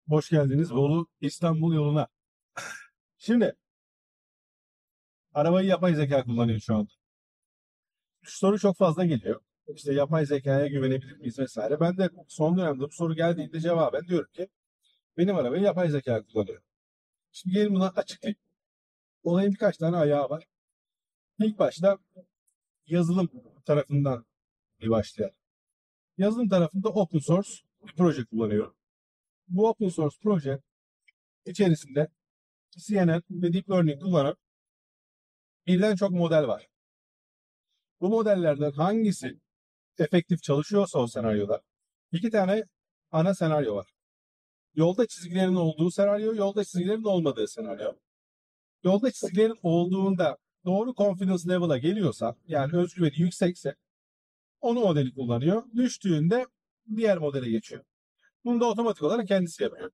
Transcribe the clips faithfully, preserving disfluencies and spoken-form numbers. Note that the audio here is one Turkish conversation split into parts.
Hoş geldiniz Bolu İstanbul yoluna. Şimdi arabayı yapay zeka kullanıyor şu anda. Şu soru çok fazla geliyor. İşte yapay zekaya güvenebilir miyiz vesaire. Ben de son dönemde bu soru geldiğinde cevaben diyorum ki benim arabayı yapay zeka kullanıyor. Şimdi gelin bunu açıklayayım. Olayın birkaç tane ayağı var. İlk başta yazılım tarafından bir başlayalım. Yazılım tarafında open source bir proje kullanıyorum. Bu open source proje içerisinde C N N ve Deep Learning kullanan birden çok model var. Bu modellerden hangisi efektif çalışıyorsa o senaryoda iki tane ana senaryo var. Yolda çizgilerin olduğu senaryo, yolda çizgilerin olmadığı senaryo. Yolda çizgilerin olduğunda doğru confidence level'a geliyorsa, yani özgüveni yüksekse onu modeli kullanıyor. Düştüğünde diğer modele geçiyor. Bunu da otomatik olarak kendisi yapıyor.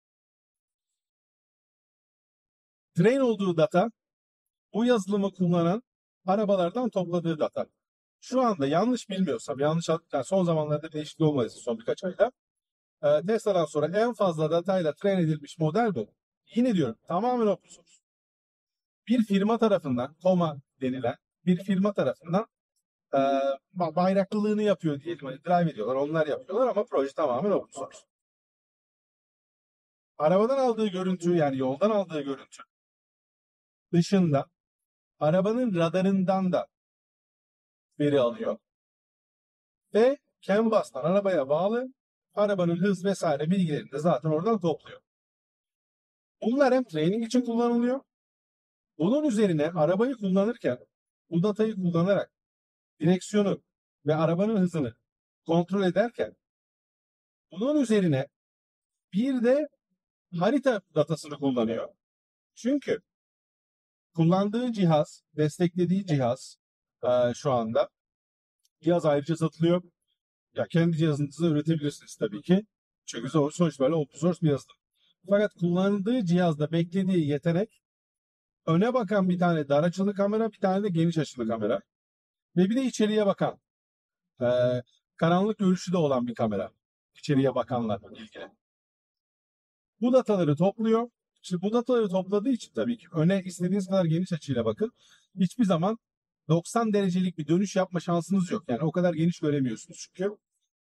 Train olduğu data bu yazılımı kullanan arabalardan topladığı data. Şu anda yanlış bilmiyorsam, yanlış yani son zamanlarda değişiklik olmadıysa son birkaç ayda e, Tesla'dan sonra en fazla datayla train edilmiş model bu. Yine diyorum tamamen open source. Bir firma tarafından, Koma denilen bir firma tarafından e, bayraklılığını yapıyor diyelim. Hani drive ediyorlar, onlar yapıyorlar ama proje tamamen open source. Arabadan aldığı görüntü, yani yoldan aldığı görüntü dışında arabanın radarından da veri alıyor. Ve CAN bus'tan arabaya bağlı arabanın hız vesaire bilgilerini de zaten oradan topluyor. Bunlar hem training için kullanılıyor. Bunun üzerine arabayı kullanırken bu datayı kullanarak direksiyonu ve arabanın hızını kontrol ederken bunun üzerine bir de harita datasını kullanıyor. Çünkü kullandığı cihaz, desteklediği cihaz e, şu anda cihaz ayrıca satılıyor. Ya kendi cihazınızı üretebilirsiniz tabii ki. Çünkü sonuç böyle open source bir yazılım. Fakat kullandığı cihazda beklediği yetenek öne bakan bir tane dar açılı kamera, bir tane de geniş açılı kamera. Ve bir de içeriye bakan, e, karanlık görüşü de olan bir kamera. İçeriye bakanlarla ilgili. Bu dataları topluyor. Şimdi bu dataları topladığı için tabii ki öne istediğiniz kadar geniş açıyla bakın. Hiçbir zaman doksan derecelik bir dönüş yapma şansınız yok. Yani o kadar geniş göremiyorsunuz çünkü.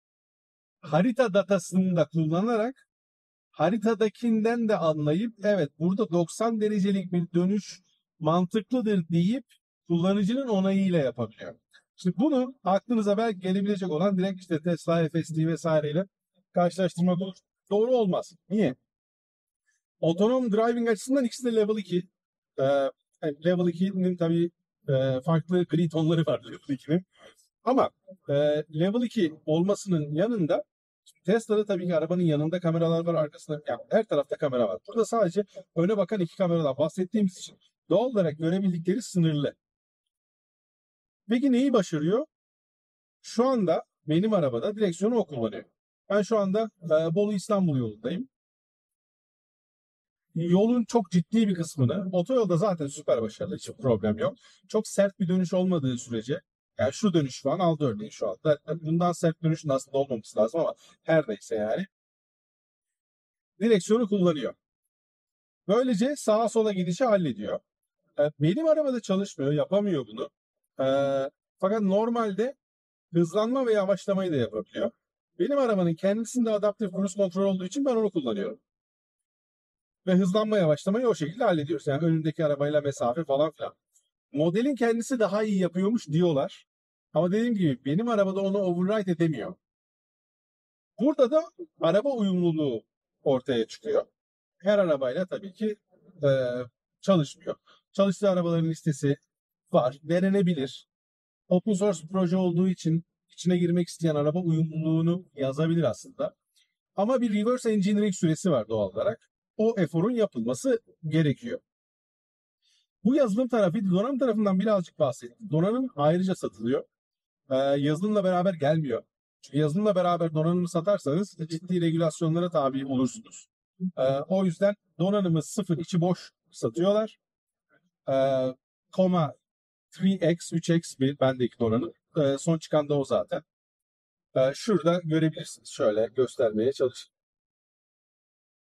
Harita datasını da kullanarak haritadakinden de anlayıp evet burada doksan derecelik bir dönüş mantıklıdır deyip kullanıcının onayıyla yapabiliyor. Şimdi bunu aklınıza belki gelebilecek olan direkt işte Tesla, F S D vesaireyle karşılaştırmak olur. Doğru olmaz. Niye? Otonom driving açısından ikisi de level iki. Ee, yani level ikinin tabii e, farklı gri tonları var level ikinin. Ama e, level iki olmasının yanında Tesla'da tabii ki arabanın yanında kameralar var, arkasında yani her tarafta kamera var. Burada sadece öne bakan iki kameradan bahsettiğimiz için doğal olarak görebildikleri sınırlı. Peki neyi başarıyor? Şu anda benim arabada direksiyonu o kullanıyor. Ben şu anda e, Bolu İstanbul yolundayım. Yolun çok ciddi bir kısmını, otoyolda zaten süper başarılı, hiç problem yok. Çok sert bir dönüş olmadığı sürece, yani şu dönüş falan aldı örneğin şu anda. Bundan sert dönüşün aslında olmaması lazım ama her neyse yani. Direksiyonu kullanıyor. Böylece sağa sola gidişi hallediyor. E, Benim arabada çalışmıyor, yapamıyor bunu. E, fakat normalde hızlanma ve yavaşlamayı da yapabiliyor. Benim arabanın kendisinde adaptif cruise kontrol olduğu için ben onu kullanıyorum. Ve hızlanma yavaşlamayı o şekilde hallediyoruz. Yani önündeki arabayla mesafe falan filan. Modelin kendisi daha iyi yapıyormuş diyorlar. Ama dediğim gibi benim arabada onu override edemiyor. Burada da araba uyumluluğu ortaya çıkıyor. Her arabayla tabii ki e, çalışmıyor. Çalıştığı arabaların listesi var. Denenebilir. Open source proje olduğu için içine girmek isteyen araba uyumluluğunu yazabilir aslında. Ama bir reverse engineering süresi var doğal olarak. O eforun yapılması gerekiyor. Bu yazılım tarafı, donanım tarafından birazcık bahsettim. Donanım ayrıca satılıyor. Ee, yazılımla beraber gelmiyor. Çünkü yazılımla beraber donanımı satarsanız ciddi regülasyonlara tabi olursunuz. Ee, o yüzden donanımı sıfır, içi boş satıyorlar. Ee, Koma üç x, üç x bir bendeki donanım. Ee, son çıkan da o zaten. Ee, şurada görebilirsiniz. Şöyle göstermeye çalışayım.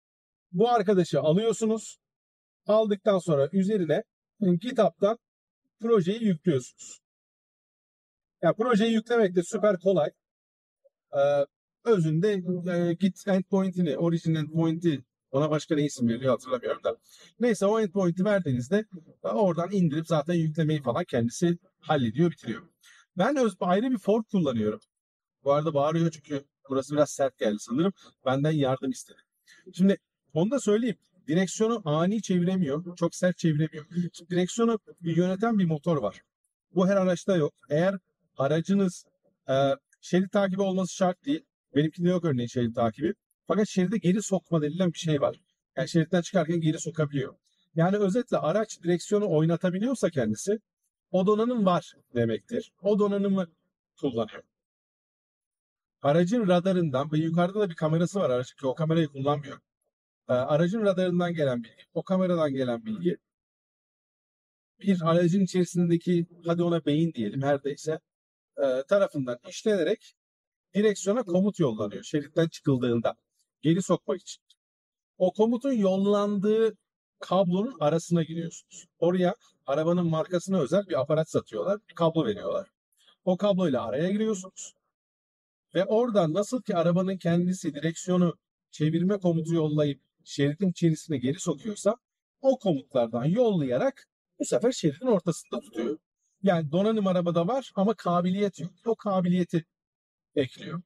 Bu arkadaşı alıyorsunuz. Aldıktan sonra üzerine GitHub'tan projeyi yüklüyorsunuz. Ya projeyi yüklemek de süper kolay. Ee, özünde e, Git endpoint'ini, origin endpoint'i, ona başka ne isim veriliyor hatırlamıyorum da. Neyse o endpoint'i verdiğinizde oradan indirip zaten yüklemeyi falan kendisi hallediyor, bitiriyor. Ben öz, ayrı bir fork kullanıyorum. Bu arada bağırıyor çünkü burası biraz sert geldi sanırım. Benden yardım istedi. Şimdi onu da söyleyeyim. Direksiyonu ani çeviremiyor. Çok sert çeviremiyor. Şimdi direksiyonu yöneten bir motor var. Bu her araçta yok. Eğer aracınız e, şerit takibi olması şart değil. Benimkinde yok örneğin şerit takibi. Fakat şeride geri sokma denilen bir şey var. Yani şeritten çıkarken geri sokabiliyor. Yani özetle araç direksiyonu oynatabiliyorsa kendisi o donanım var demektir. O donanımı kullanıyor. Aracın radarından ve yukarıda da bir kamerası var aracın ki o kamerayı kullanmıyor. Ee, aracın radarından gelen bilgi, o kameradan gelen bilgi bir aracın içerisindeki, hadi ona beyin diyelim her neyse, e, tarafından işlenerek direksiyona komut yollanıyor şeritten çıkıldığında geri sokmak için. O komutun yollandığı kablonun arasına giriyorsunuz. Oraya arabanın markasına özel bir aparat satıyorlar, bir kablo veriyorlar. O kabloyla araya giriyorsunuz. Ve oradan nasıl ki arabanın kendisi direksiyonu çevirme komutu yollayıp şeridin içerisine geri sokuyorsa o komutlardan yollayarak bu sefer şeridin ortasında tutuyor. Yani donanım arabada var ama kabiliyet yok. O kabiliyeti ekliyor.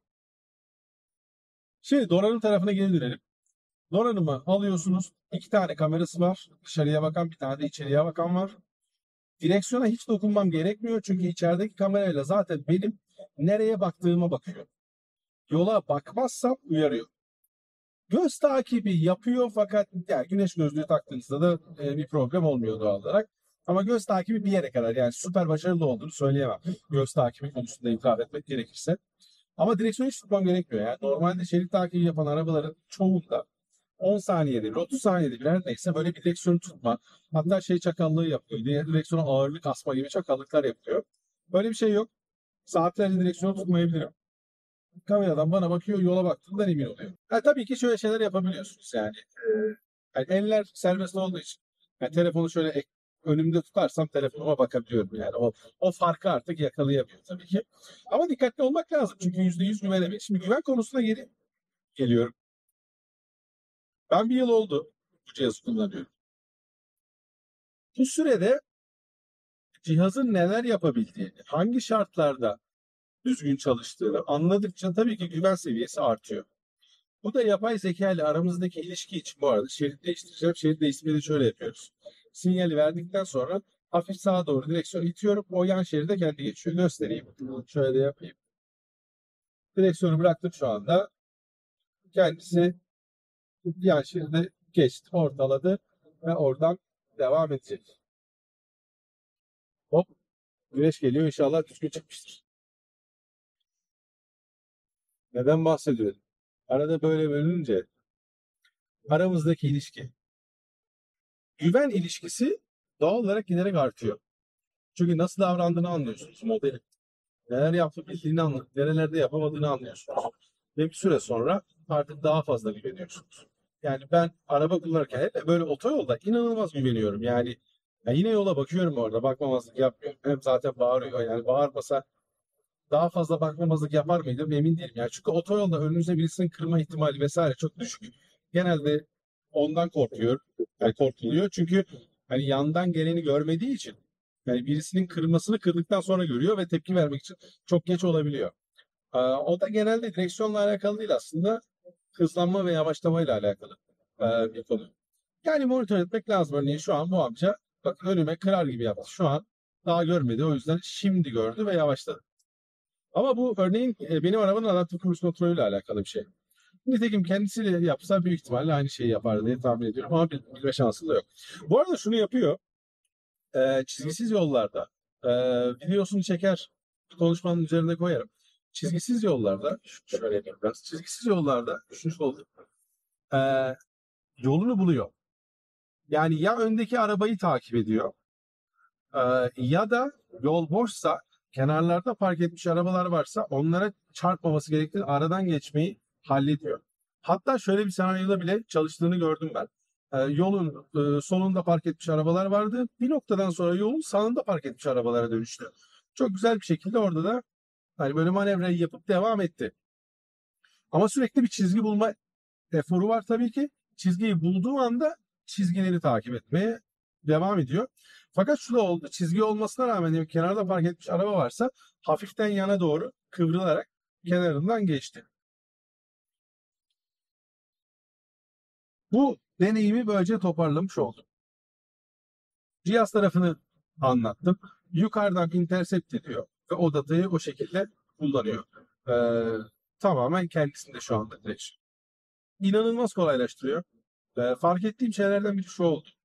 Şimdi donanım tarafına geri dönelim. Donanımı alıyorsunuz. İki tane kamerası var. Dışarıya bakan, bir tane de içeriye bakan var. Direksiyona hiç dokunmam gerekmiyor çünkü içerideki kamerayla zaten benim nereye baktığıma bakıyor. Yola bakmazsam uyarıyor. Göz takibi yapıyor fakat yani güneş gözlüğü taktığınızda da e, bir problem olmuyor doğal olarak. Ama göz takibi bir yere kadar, yani süper başarılı olduğunu söyleyemem. Göz takibi konusunda itiraf etmek gerekirse. Ama direksiyonu hiç tutmam gerekmiyor. Yani normalde şerit takibi yapan arabaların çoğunda on saniyede bir, otuz saniyede bir her neyse böyle bir direksiyonu tutma. Hatta şey çakallığı yapıyor. Diğer direksiyona ağırlık asma gibi çakallıklar yapıyor. Böyle bir şey yok. Saatlerce direksiyonu tutmayabilirim. Kameradan bana bakıyor, yola baktığımdan emin oluyor. Ha, tabii ki şöyle şeyler yapabiliyorsunuz yani. Yani eller serbest olduğu için. Yani telefonu şöyle ek- önümde tutarsam telefonuma bakabiliyorum yani. O, o farkı artık yakalayamıyor tabii ki. Ama dikkatli olmak lazım çünkü yüzde yüz güvenemeyiz. Şimdi güven konusuna geri geliyorum. Ben bir yıl oldu bu cihazı kullanıyorum. Bu sürede cihazın neler yapabildiğini, hangi şartlarda düzgün çalıştığını anladıkça tabii ki güven seviyesi artıyor. Bu da yapay zeka ile aramızdaki ilişki için bu arada şerit değiştireceğim. Şerit değiştirmeyi de şöyle yapıyoruz. Sinyali verdikten sonra hafif sağa doğru direksiyonu itiyorum. O yan şeride kendi geçiyor. Göstereyim. Şöyle de yapayım. Direksiyonu bıraktım şu anda. Kendisi yan şeride geçti, ortaladı ve oradan devam edecek. Hop. Güneş geliyor. İnşallah düzgün çıkmıştır. Neden bahsediyorum? Arada böyle bölününce aramızdaki ilişki. Güven ilişkisi doğal olarak giderek artıyor. Çünkü nasıl davrandığını anlıyorsunuz modelin. Neler yapabildiğini anlıyorsunuz. Nerelerde yapamadığını anlıyorsunuz. Ve bir süre sonra artık daha fazla güveniyorsunuz. Yani ben araba kullanırken hep böyle otoyolda inanılmaz güveniyorum. Yani ya yine yola bakıyorum orada. Bakmamazlık yapmıyorum. Hem zaten bağırıyor. Yani bağırmasa daha fazla bakmamazlık yapar mıydım emin değilim. Yani çünkü otoyolda önünüze birisinin kırma ihtimali vesaire çok düşük. Genelde ondan korkuyor. Yani korkuluyor. Çünkü hani yandan geleni görmediği için yani birisinin kırmasını kırdıktan sonra görüyor ve tepki vermek için çok geç olabiliyor. Ee, o da genelde direksiyonla alakalı değil aslında. Hızlanma ve yavaşlamayla alakalı e, bir konu. Yani monitör etmek lazım. Örneğin şu an bu amca bakın önüme kırar gibi yaptı. Şu an daha görmedi. O yüzden şimdi gördü ve yavaşladı. Ama bu örneğin e, benim arabanın adaptif cruise kontrolüyle alakalı bir şey. Nitekim kendisiyle yapsa büyük ihtimalle aynı şeyi yapardı diye tahmin ediyorum ama bil- bilme şansı da yok. Bu arada şunu yapıyor. E, çizgisiz yollarda e, videosunu çeker, konuşmanın üzerine koyarım. Çizgisiz yollarda, ş- şöyle yapayım biraz. Çizgisiz yollarda, üçüncü oldu. E, yolunu buluyor. Yani ya öndeki arabayı takip ediyor e, ya da yol boşsa kenarlarda park etmiş arabalar varsa onlara çarpmaması gerektiğini aradan geçmeyi hallediyor. Hatta şöyle bir senaryoda bile çalıştığını gördüm ben. Ee, yolun e, solunda park etmiş arabalar vardı. Bir noktadan sonra yolun sağında park etmiş arabalara dönüştü. Çok güzel bir şekilde orada da hani böyle manevrayı yapıp devam etti. Ama sürekli bir çizgi bulma eforu var tabii ki. Çizgiyi bulduğu anda çizgileri takip etmeye devam ediyor. Fakat şu da oldu. Çizgi olmasına rağmen diyor, kenarda park etmiş araba varsa hafiften yana doğru kıvrılarak kenarından geçti. Bu deneyimi böylece toparlamış oldum. Cihaz tarafını anlattım. Yukarıdan intercept ediyor ve o datayı o şekilde kullanıyor. Ee, tamamen kendisinde şu anda direksiyon. İnanılmaz kolaylaştırıyor. Ee, fark ettiğim şeylerden biri şu oldu.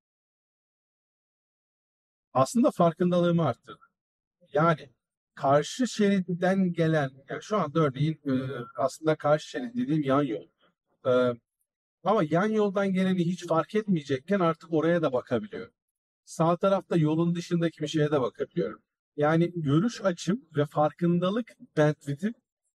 Aslında farkındalığımı arttırdı. Yani karşı şeritten gelen, yani şu anda örneğin e, aslında karşı şerit dediğim yan yol. Ee, ama yan yoldan geleni hiç fark etmeyecekken artık oraya da bakabiliyorum. Sağ tarafta yolun dışındaki bir şeye de bakabiliyorum. Yani görüş açım ve farkındalık bandwidth'im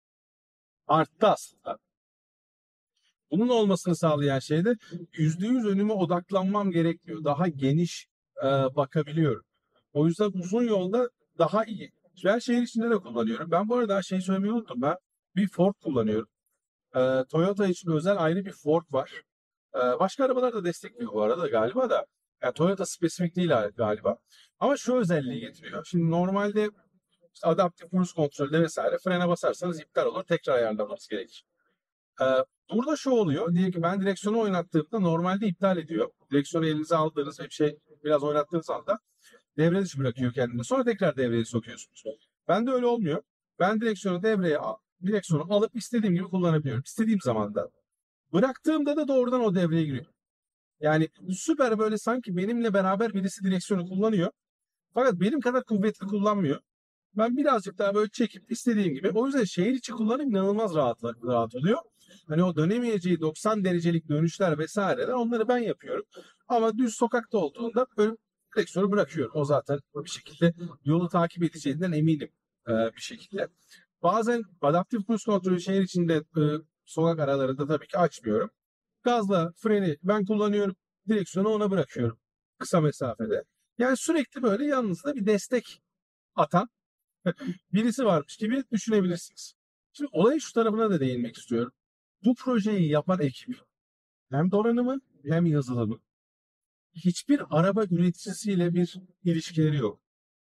arttı aslında. Bunun olmasını sağlayan şey de yüzde yüz önüme odaklanmam gerekmiyor. Daha geniş e, bakabiliyorum. O yüzden uzun yolda daha iyi. Ben şehir içinde de kullanıyorum. Ben bu arada şeyi söylemeyi unuttum. Ben bir Ford kullanıyorum. E, Toyota için özel ayrı bir Ford var. E, başka arabalar da destekliyor bu arada galiba da. Yani Toyota spesifik değil galiba. Ama şu özelliği getiriyor. Şimdi normalde işte adaptif cruise kontrolde vesaire frene basarsanız iptal olur. Tekrar ayarlamanız gerekir. Ee, burada şu oluyor. Diyelim ki ben direksiyonu oynattığımda normalde iptal ediyor. Direksiyonu elinize aldığınız ve bir şey biraz oynattığınız anda devre dışı bırakıyor kendini. Sonra tekrar devreye sokuyorsunuz. Ben de öyle olmuyor. Ben direksiyonu devreye direksiyonu alıp istediğim gibi kullanabiliyorum. İstediğim zaman da. Bıraktığımda da doğrudan o devreye giriyor. Yani süper, böyle sanki benimle beraber birisi direksiyonu kullanıyor. Fakat benim kadar kuvvetli kullanmıyor. Ben birazcık daha böyle çekip istediğim gibi. O yüzden şehir içi kullanım inanılmaz rahat, rahat oluyor. Hani o dönemeyeceği doksan derecelik dönüşler vesaireler, onları ben yapıyorum. Ama düz sokakta olduğunda böyle direksiyonu bırakıyorum. O zaten bir şekilde yolu takip edeceğinden eminim e, bir şekilde. Bazen adaptif cruise kontrolü şehir içinde e, sokak aralarında tabii ki açmıyorum. Gazla freni ben kullanıyorum. Direksiyonu ona bırakıyorum kısa mesafede. Yani sürekli böyle yanınızda bir destek atan birisi varmış gibi düşünebilirsiniz. Şimdi olayın şu tarafına da değinmek istiyorum. Bu projeyi yapan ekip hem donanımı hem yazılımı, hiçbir araba üreticisiyle bir ilişkileri yok.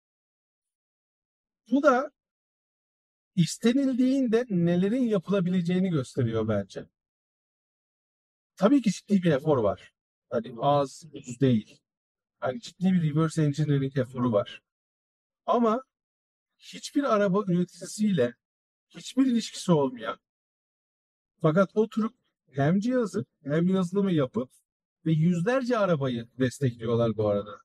Bu da istenildiğinde nelerin yapılabileceğini gösteriyor bence. Tabii ki ciddi bir efor var. Hani az, uz değil. Hani ciddi bir reverse engineering eforu var. Ama hiçbir araba üreticisiyle hiçbir ilişkisi olmayan, fakat oturup hem cihazı hem yazılımı yapıp ve yüzlerce arabayı destekliyorlar bu arada.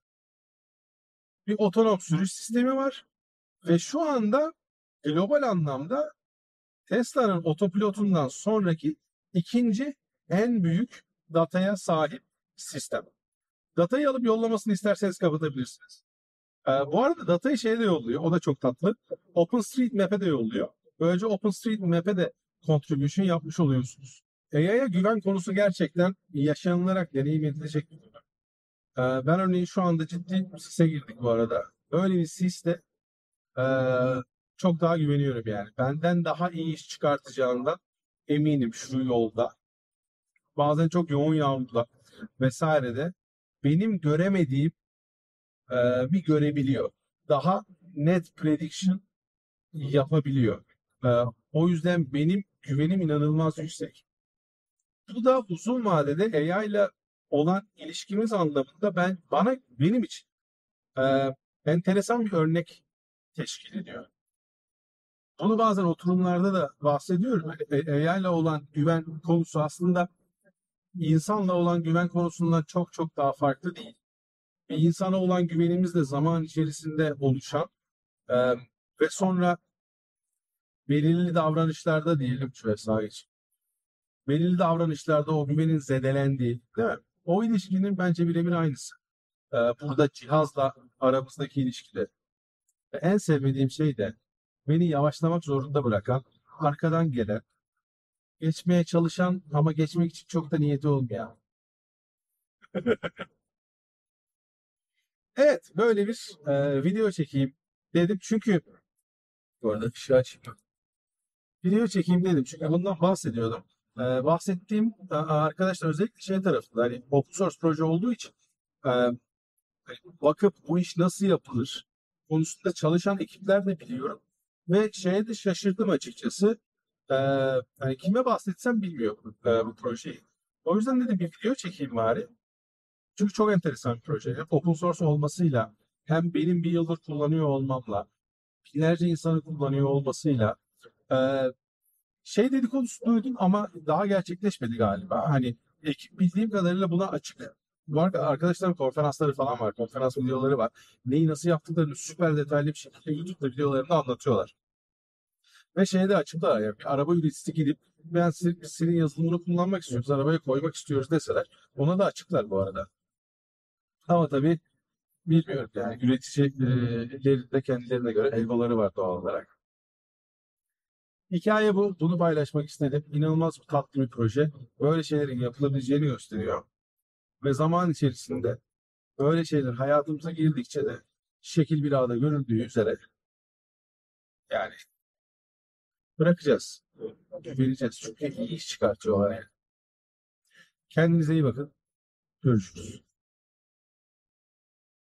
Bir otonom sürüş sistemi var ve şu anda global anlamda Tesla'nın otopilotundan sonraki ikinci en büyük dataya sahip sistem. Datayı alıp yollamasını isterseniz kapatabilirsiniz. Ee, bu arada datayı şeye de yolluyor. O da çok tatlı. OpenStreetMap'e de yolluyor. Böylece OpenStreetMap'e de contribution yapmış oluyorsunuz. A I'ya güven konusu gerçekten yaşanılarak deneyim edilecek bir konu. Ee, ben örneğin şu anda ciddi bir sise girdik bu arada. Böyle bir siste e, çok daha güveniyorum yani. Benden daha iyi iş çıkartacağından eminim şu yolda. Bazen çok yoğun yağmurda vesairede benim göremediğim e, bir görebiliyor. Daha net prediction yapabiliyor. E, o yüzden benim güvenim inanılmaz yüksek. Bu da uzun vadede A I ile olan ilişkimiz anlamında ben bana benim için e, enteresan bir örnek teşkil ediyor. Bunu bazen oturumlarda da bahsediyorum. Hani A I ile olan güven konusu aslında insanla olan güven konusundan çok çok daha farklı değil. Bir insana olan güvenimiz de zaman içerisinde oluşan e, ve sonra belirli davranışlarda diyelim şöyle saha için. Belirli davranışlarda o güvenin zedelendiği, değil mi? O ilişkinin bence birebir aynısı. Ee, burada cihazla aramızdaki ilişkide. Ve en sevmediğim şey de beni yavaşlamak zorunda bırakan, arkadan gelen, geçmeye çalışan ama geçmek için çok da niyeti olmayan. Evet, böyle bir e, video çekeyim dedim. Çünkü bu arada ışığı açayım. Video çekeyim dedim. Çünkü bundan bahsediyordum. E, bahsettiğim e, arkadaşlar özellikle şey tarafında hani open source proje olduğu için e, bakıp bu iş nasıl yapılır konusunda çalışan ekipler de biliyorum. Ve şeye de şaşırdım açıkçası. Ee, hani kime bahsetsem bilmiyorum e, bu projeyi. O yüzden dedim bir video çekeyim bari. Çünkü çok enteresan bir proje. Hem open source olmasıyla hem benim bir yıldır kullanıyor olmamla binlerce insanı kullanıyor olmasıyla e, şey dedikodusu duydum ama daha gerçekleşmedi galiba. Hani ekip bildiğim kadarıyla buna açık. Bu arada arkadaşlarım konferansları falan var. Konferans videoları var. Neyi nasıl yaptıklarını süper detaylı bir şekilde YouTube'da videolarında anlatıyorlar. Ve şeyde açıklar yani bir araba üreticisi gidip ben sizin, senin yazılımını kullanmak istiyoruz, arabaya koymak istiyoruz deseler ona da açıklar bu arada. Ama tabii bilmiyorum yani üreticilerin de kendilerine göre elmaları var doğal olarak. Hikaye bu. Bunu paylaşmak istedim. İnanılmaz tatlı bir proje. Böyle şeylerin yapılabileceğini gösteriyor. Ve zaman içerisinde böyle şeyler hayatımıza girdikçe de şekil bir ağda görüldüğü üzere yani bırakacağız. Vereceğiz. Çünkü iyi iş çıkartıyorlar yani. Kendinize iyi bakın. Görüşürüz.